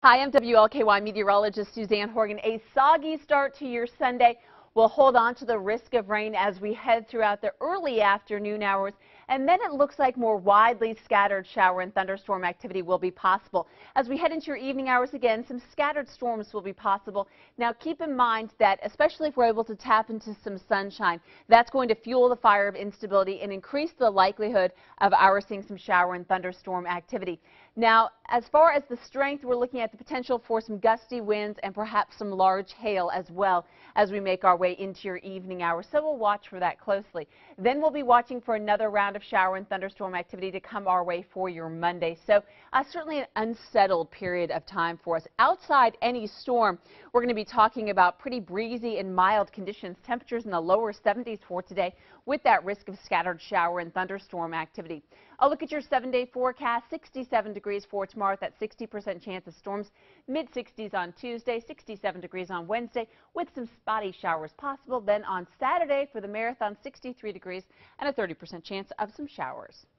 Hi, I'm WLKY meteorologist Suzanne Horgan. A soggy start to your Sunday. We'll hold on to the risk of rain as we head throughout the early afternoon hours, and then it looks like more widely scattered shower and thunderstorm activity will be possible. As we head into your evening hours again, some scattered storms will be possible. Now keep in mind that especially if we're able to tap into some sunshine, that's going to fuel the fire of instability and increase the likelihood of our seeing some shower and thunderstorm activity. Now, as far as the strength, we're looking at the potential for some gusty winds and perhaps some large hail as well as we make our way into your evening hours. So we'll watch for that closely. Then we'll be watching for another round of shower and thunderstorm activity to come our way for your Monday. So certainly an unsettled period of time for us. Outside any storm, we're going to be talking about pretty breezy and mild conditions. Temperatures in the lower 70s for today with that risk of scattered shower and thunderstorm activity. A look at your 7-day forecast. 67 degrees for tomorrow, that 60% chance of storms. Mid-60s on Tuesday, 67 degrees on Wednesday with some spotty showers possible. Then on Saturday for the marathon, 63 degrees and a 30% chance of some showers.